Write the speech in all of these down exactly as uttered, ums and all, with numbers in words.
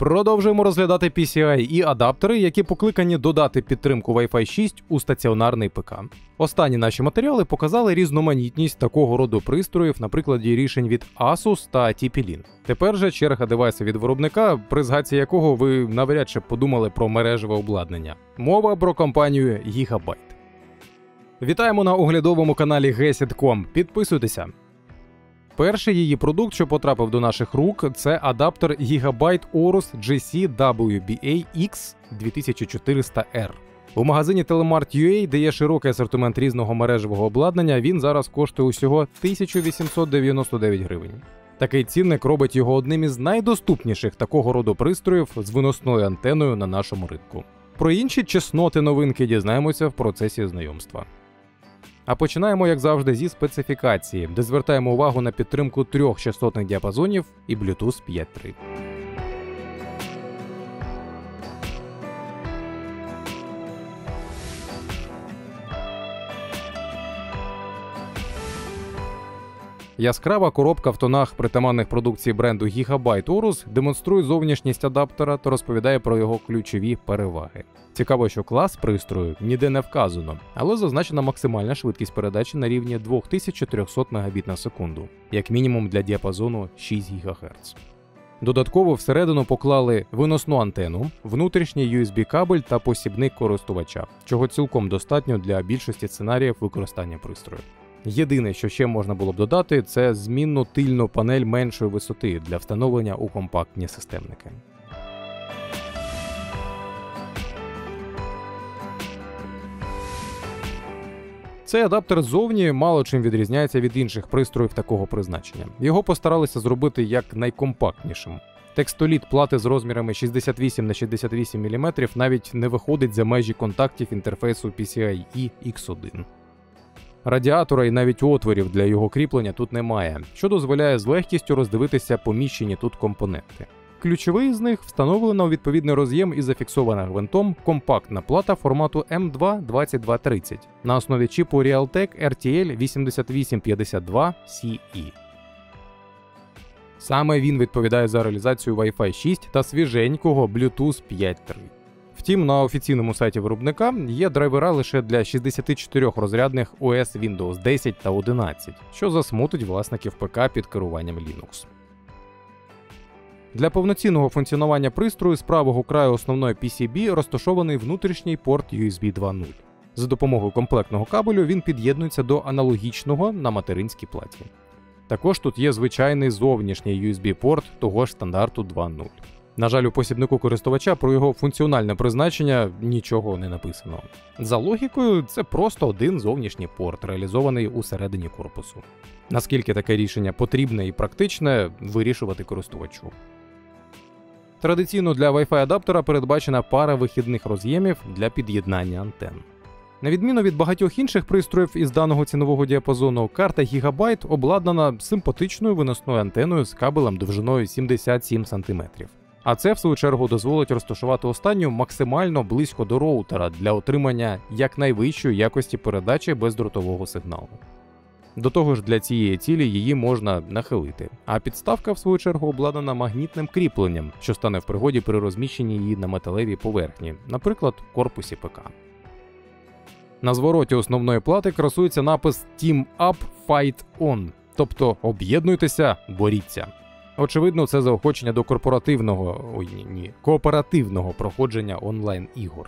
Продовжуємо розглядати пі сі ай і адаптери, які покликані додати підтримку Wi-Fi шість у стаціонарний ПК. Останні наші матеріали показали різноманітність такого роду пристроїв на прикладі рішень від Asus та ті пі лінк. Тепер же черга девайсу від виробника, при згадці якого ви навряд чи подумали про мережеве обладнання. Мова про компанію Gigabyte. Вітаємо на оглядовому каналі гесіт крапка ком. Підписуйтеся. Перший її продукт, що потрапив до наших рук, це адаптер Gigabyte Aorus джі сі дабл ю бі ей ікс дві тисячі чотириста ар. У магазині Telemart точка ю а, де є широкий асортимент різного мережевого обладнання, він зараз коштує усього тисячу вісімсот дев'яносто дев'ять гривень. Такий цінник робить його одним із найдоступніших такого роду пристроїв з виносною антеною на нашому ринку. Про інші чесноти новинки дізнаємося в процесі знайомства. А починаємо, як завжди, зі специфікації, де звертаємо увагу на підтримку трьох частотних діапазонів і Bluetooth п'ять точка три. Яскрава коробка в тонах притаманних продукції бренду Gigabyte Aorus демонструє зовнішність адаптера та розповідає про його ключові переваги. Цікаво, що клас пристрою ніде не вказано, але зазначена максимальна швидкість передачі на рівні дві тисячі триста мегабіт на секунду, як мінімум для діапазону шість гігагерц. Додатково всередину поклали виносну антенну, внутрішній ю ес бі кабель та посібник користувача, чого цілком достатньо для більшості сценаріїв використання пристрою. Єдине, що ще можна було б додати, це змінну тильну панель меншої висоти для встановлення у компактні системники. Цей адаптер ззовні мало чим відрізняється від інших пристроїв такого призначення. Його постаралися зробити як найкомпактнішим. Текстоліт плати з розмірами шістдесят вісім на шістдесят вісім міліметрів навіть не виходить за межі контактів інтерфейсу пі сі ай і ікс один. Радіатора і навіть отворів для його кріплення тут немає, що дозволяє з легкістю роздивитися поміщені тут компоненти. Ключовий з них встановлено у відповідний роз'єм і зафіксована гвинтом компактна плата формату ем два двадцять два тридцять на основі чіпу Realtek ар ті ель вісімдесят вісім п'ятдесят два сі і. Саме він відповідає за реалізацію Wi-Fi шість та свіженького Bluetooth п'ять точка три. Втім, на офіційному сайті виробника є драйвера лише для шістдесят чотири розрядних о ес Windows десять та одинадцять, що засмутить власників ПК під керуванням Linux. Для повноцінного функціонування пристрою з правого краю основної пі сі бі розташований внутрішній порт ю ес бі два нуль. За допомогою комплектного кабелю він під'єднується до аналогічного на материнській платі. Також тут є звичайний зовнішній ю ес бі-порт того ж стандарту два нуль. На жаль, у посібнику користувача про його функціональне призначення нічого не написано. За логікою, це просто один зовнішній порт, реалізований усередині корпусу. Наскільки таке рішення потрібне і практичне, вирішувати користувачу. Традиційно для Wi-Fi адаптера передбачена пара вихідних роз'ємів для під'єднання антенн. На відміну від багатьох інших пристроїв із даного цінового діапазону, карта Gigabyte обладнана симпатичною виносною антеною з кабелем довжиною сімдесят сім сантиметрів. А це, в свою чергу, дозволить розташувати останню максимально близько до роутера для отримання якнайвищої якості передачі бездротового сигналу. До того ж, для цієї цілі її можна нахилити, а підставка, в свою чергу, обладнана магнітним кріпленням, що стане в пригоді при розміщенні її на металевій поверхні, наприклад, в корпусі ПК. На звороті основної плати красується напис «Team Up, Fight On», тобто «Об'єднуйтеся, боріться». Очевидно, це заохочення до корпоративного, ой, ні, ні, кооперативного проходження онлайн-ігор.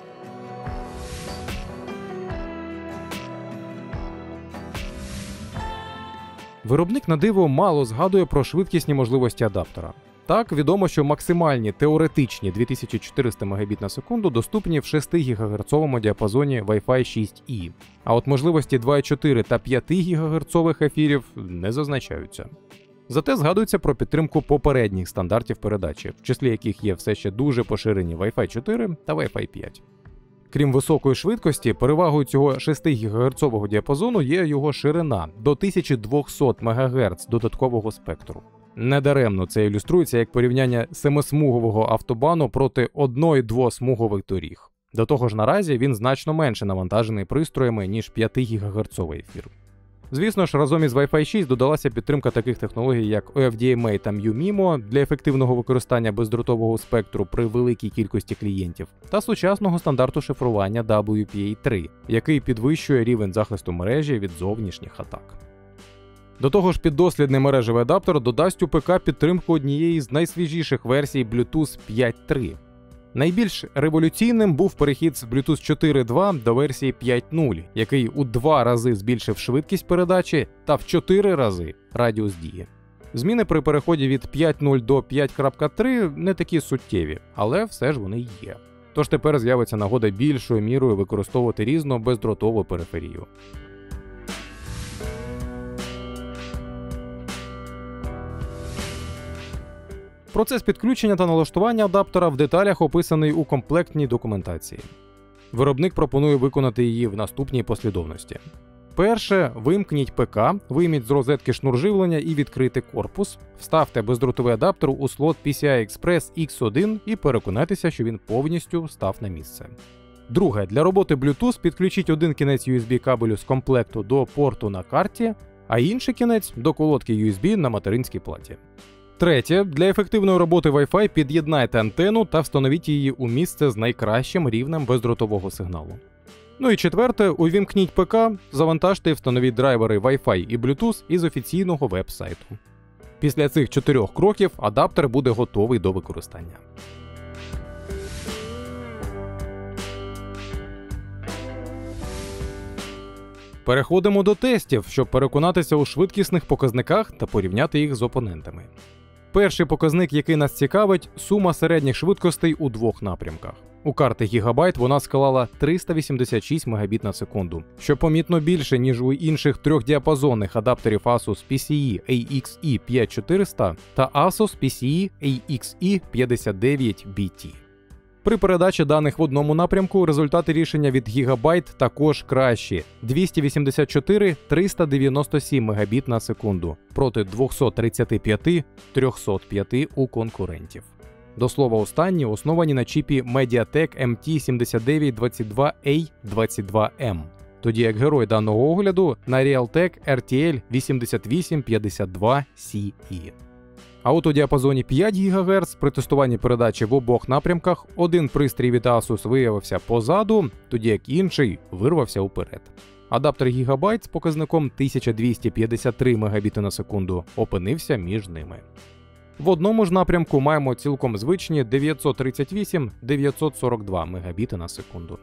Виробник на диво мало згадує про швидкісні можливості адаптера. Так, відомо, що максимальні теоретичні дві тисячі чотириста мегабіт на секунду доступні в шести гігагерцовому діапазоні Wi-Fi шість і, а от можливості два і чотири та п'ять гігагерцових ефірів не зазначаються. Зате згадується про підтримку попередніх стандартів передачі, в числі яких є все ще дуже поширені Wi-Fi чотири та Wi-Fi п'ять. Крім високої швидкості, перевагою цього шести гігагерцового діапазону є його ширина – до тисяча двісті мегагерц додаткового спектру. Недаремно це ілюструється як порівняння семисмугового автобану проти одної двосмугових доріг. До того ж, наразі він значно менше навантажений пристроями, ніж п'ятигігагерцовий ефір. Звісно ж, разом із Wi-Fi шість додалася підтримка таких технологій, як о еф ді ем ей та м'ю-мімо для ефективного використання бездротового спектру при великій кількості клієнтів, та сучасного стандарту шифрування дабл ю пі ей три, який підвищує рівень захисту мережі від зовнішніх атак. До того ж, піддослідний мережевий адаптер додасть у ПК підтримку однієї з найсвіжіших версій Bluetooth п'ять точка три. Найбільш революційним був перехід з Bluetooth чотири точка два до версії п'ять точка нуль, який у два рази збільшив швидкість передачі та в чотири рази радіус дії. Зміни при переході від п'ять точка нуль до п'ять крапка три не такі суттєві, але все ж вони є. Тож тепер з'явиться нагода більшою мірою використовувати різну бездротову периферію. Процес підключення та налаштування адаптера в деталях описаний у комплектній документації. Виробник пропонує виконати її в наступній послідовності. Перше, вимкніть ПК, вийміть з розетки шнур живлення і відкрийте корпус, вставте бездротовий адаптер у слот пі сі ай Express ікс один і переконайтеся, що він повністю став на місце. Друге, для роботи Bluetooth підключіть один кінець ю ес бі кабелю з комплекту до порту на карті, а інший кінець до колодки ю ес бі на материнській платі. Третє, для ефективної роботи Wi-Fi під'єднайте антенну та встановіть її у місце з найкращим рівнем бездротового сигналу. Ну і четверте, увімкніть ПК, завантажте і встановіть драйвери Wi-Fi і Bluetooth із офіційного веб-сайту. Після цих чотирьох кроків адаптер буде готовий до використання. Переходимо до тестів, щоб переконатися у швидкісних показниках та порівняти їх з опонентами. Перший показник, який нас цікавить – сума середніх швидкостей у двох напрямках. У карти Gigabyte вона склала триста вісімдесят шість мегабіт на секунду, що помітно більше, ніж у інших трьохдіапазонних адаптерів Asus пі сі і ей ікс і п'ять тисяч чотириста та Asus пі сі і ей ікс і п'ятдесят дев'ять бі ті. При передачі даних в одному напрямку результати рішення від Gigabyte також кращі – двісті вісімдесят чотири - триста дев'яносто сім мегабіт на секунду проти двісті тридцять п'ять - триста п'ять у конкурентів. До слова, останні основані на чіпі Mediatek ем ті сім дев'ять двадцять два ей двадцять два ем, тоді як герой даного огляду на Realtek ар ті ель вісімдесят вісім п'ятдесят два сі і. А от у діапазоні п'ять гігагерц при тестуванні передачі в обох напрямках один пристрій від Asus виявився позаду, тоді як інший вирвався уперед. Адаптер Gigabyte з показником тисяча двісті п'ятдесят три мегабіти на секунду опинився між ними. В одному ж напрямку маємо цілком звичні дев'ятсот тридцять вісім - дев'ятсот сорок два мегабіти на секунду.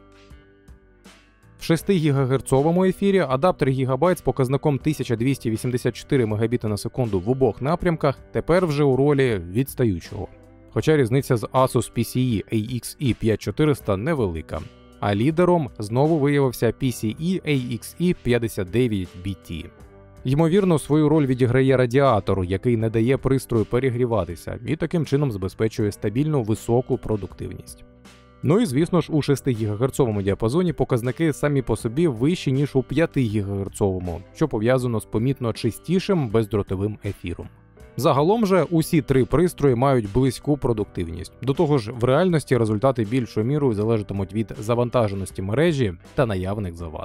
В шестигігагерцовому ефірі адаптер Gigabyte з показником тисяча двісті вісімдесят чотири мегабіти на секунду в обох напрямках тепер вже у ролі відстаючого. Хоча різниця з Asus пі сі і ей ікс і п'ять тисяч чотириста невелика. А лідером знову виявився пі сі і ей ікс і п'ятдесят дев'ять бі ті. Ймовірно, свою роль відіграє радіатор, який не дає пристрою перегріватися і таким чином забезпечує стабільну високу продуктивність. Ну і звісно ж у шестигігагерцовому діапазоні показники самі по собі вищі, ніж у п'ятигігагерцовому, що пов'язано з помітно чистішим бездротовим ефіром. Загалом же усі три пристрої мають близьку продуктивність. До того ж, в реальності результати більшою мірою залежатимуть від завантаженості мережі та наявних завад.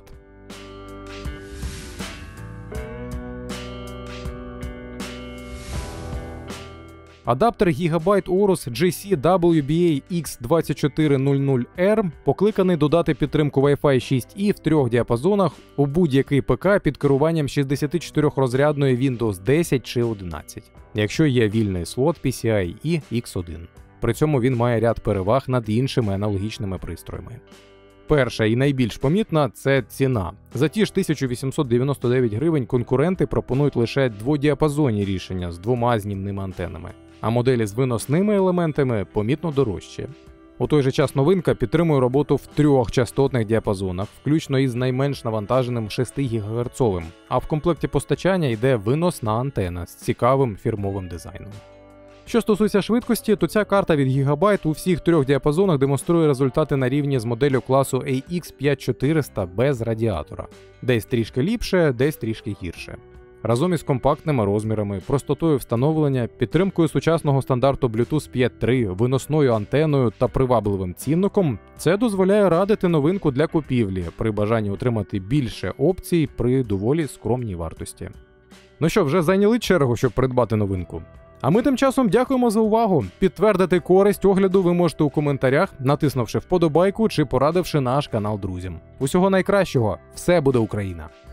Адаптер Gigabyte Aorus джі сі дабл ю бі ей ікс двадцять чотири нуль нуль ар покликаний додати підтримку Wi-Fi шість і в трьох діапазонах у будь-який ПК під керуванням шістдесятичотирьохрозрядної Windows десять чи одинадцять, якщо є вільний слот пі сі ай і ікс один. При цьому він має ряд переваг над іншими аналогічними пристроями. Перша і найбільш помітна – це ціна. За ті ж тисячу вісімсот дев'яносто дев'ять гривень конкуренти пропонують лише дводіапазонні рішення з двома знімними антенами, а моделі з виносними елементами помітно дорожчі. У той же час новинка підтримує роботу в трьох частотних діапазонах, включно із найменш навантаженим шестигігагерцовим, а в комплекті постачання йде виносна антена з цікавим фірмовим дизайном. Що стосується швидкості, то ця карта від Gigabyte у всіх трьох діапазонах демонструє результати на рівні з моделлю класу ей ікс п'ять тисяч чотириста без радіатора. Десь трішки ліпше, десь трішки гірше. Разом із компактними розмірами, простотою встановлення, підтримкою сучасного стандарту Bluetooth п'ять точка три, виносною антеною та привабливим цінником, це дозволяє радити новинку для купівлі при бажанні отримати більше опцій при доволі скромній вартості. Ну що, вже зайняли чергу, щоб придбати новинку? А ми тим часом дякуємо за увагу. Підтвердити користь огляду ви можете у коментарях, натиснувши вподобайку чи порадивши наш канал друзям. Усього найкращого! Все буде Україна!